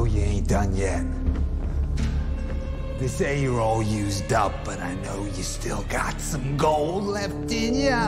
know you ain't done yet. They say you're all used up, but I know you still got some gold left in ya.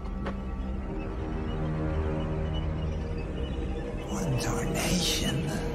One tarnation.